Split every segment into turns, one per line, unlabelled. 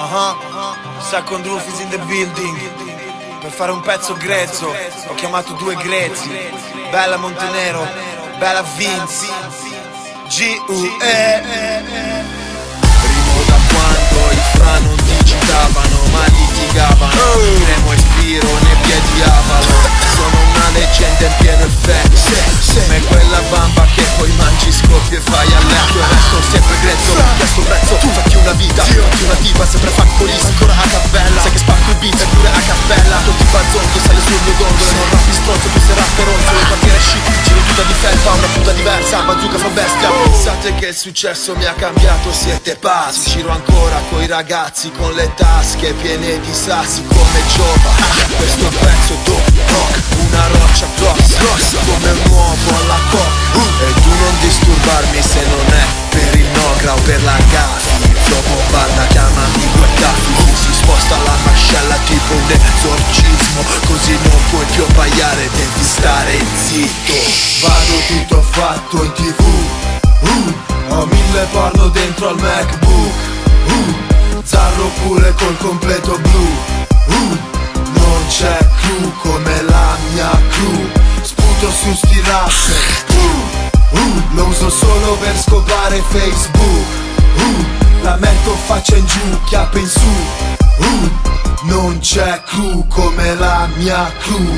Second Roof is in the building. Per fare un pezzo grezzo ho chiamato due grezzi, Bella Montenero, Bella Vince, G.U.E. Primo da quando i fra non digitavano ma litigavano. Nemo Espiro né piedi avalo. Sono una leggenda in pieno effetto, come quella bamba che poi mangi, scoppi e fai a letto. E resto sempre grezzo, questo prezzo. Tu fatti una vita, fatti una tipa, sempre faccolista, ancora a cappella. Sai che spacco il beat, eppure a cappella. Tutti bazzonzo, sale sul mio dondolo. Non rappi stronzo, tu sei rapperonzo. Le quartiere chic, giro tutta di felpa, una puta diversa, bazooka fra bestia. Pensate che il successo mi ha cambiato, siete pazzi. Giro ancora coi ragazzi, con le tasche piene di sassi come Giova. Questo pezzo è dope rock, una roccia grossa, come un uovo alla coca. E tu non disturbarmi se non è per il Nogra o per la Gafi. Zio bombarda, chiamami Guettafi. Si sposta la mascella tipo un esorcismo, così non puoi più abbaiare, devi stare zitto. Vado tutto fatto in TV, ho 1000 porno dentro al MacBook, Zarro pure col completo blu, non c'è crew come la mia crew. Sputo su sti rapper, lo uso solo per scopare Facebook, la metto faccia in giù, chiappa in su, non c'è crew come la mia crew.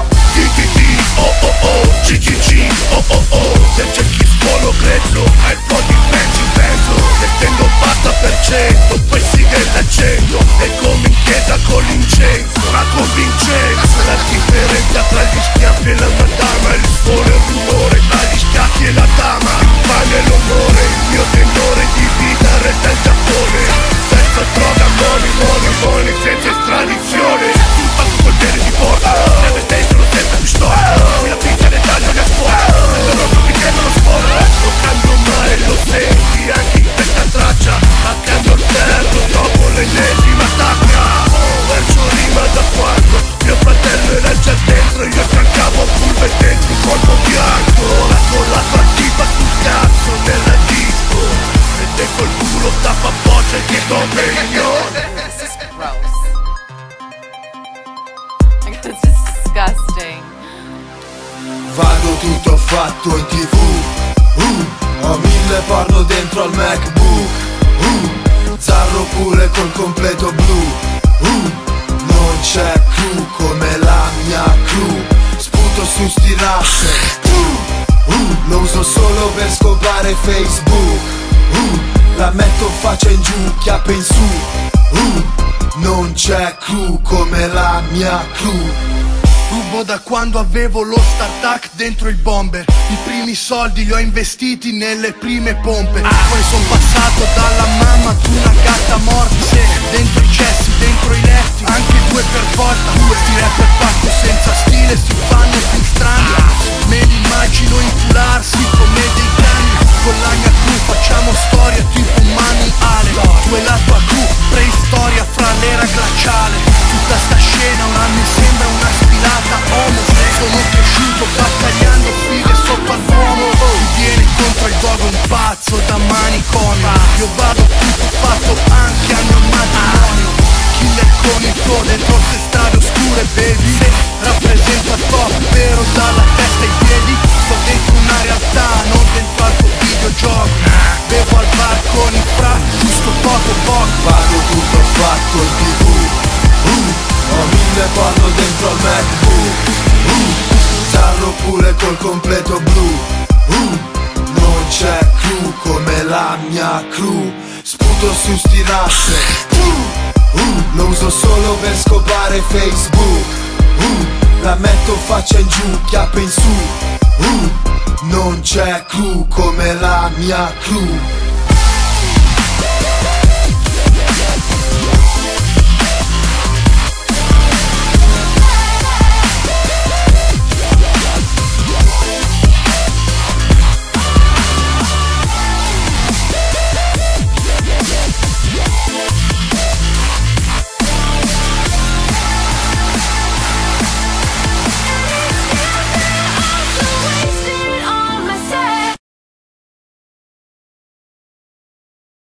GGG, se c'è chi scuolo grezzo, hai il po' di pezzi in penso. Se tengo fatta per 100, poi sigue l'accento. E come in chiesa con l'incenso, la convincenza. La differenza tra gli schiaffi e la madama, il suono e il rumore tra gli schiaffi e la dama. Il pane e l'onore, il mio tenore di vita resta il Giappone. Senza droga, money, senza estradizione. Fatto col potere di forza, deve stare solo senza pistola. Qui la pizza ne taglio le scuole, se non mi chiedono scuola. Lo cambio male, lo senti anche in questa traccia. Accanto al terzo, dopo l'ennesima tacca. Verso rima da quando mio fratello era già dentro. Io cercavo pulve dentro un colpo bianco. Ora con la tua tipa sul cazzo nella disco. E te col culo tappa voce che domino.
It's disgusting.
Vado tutto fatto in TV, ho 1000 porno dentro al MacBook, Zarro pure col completo blu, non c'è crew come la mia crew. Sputo su sti rapper, lo uso solo per scopare Facebook, la metto faccia in giù, chiappa in su, non c'è crew come la mia crew.
Rubo da quando avevo lo start-up dentro il bomber. I primi soldi li ho investiti nelle prime pompe. Poi son passato dalla mamma ad una gatta morta. Dentro i cessi, dentro i letti, anche due per volta. Questi rapper fatto senza stile si fanno più strani. Me li immagino incularsi come dei cani. Con la mia crew facciamo storia tipo un manuale. Tu e la tua crew, preistoria fra l'era glaciale. Tutta sta scena ora mi sembra una sfilata homo. Sono cresciuto battagliando fighe sopra l'uomo. Mi viene contro il dogo un pazzo da manicomio. Io vado tutto fatto anche al mio matrimonio. Killer con il flow dentro queste strade oscure, baby. Rappresento il top vero dalla testa ai piedi. Sto dentro una realtà, non dentro al tuo videogioco. Bevo al bar con i fra, giusto poco.
Vado tutto fatto in TV, ho 1000 porno dentro al MacBook, Zarro pure col completo blu, non c'è crew come la mia crew. Sputo su sti rapper, lo uso solo per scopare Facebook, la metto faccia in giù, chiappa in su, non c'è crew come la mia crew.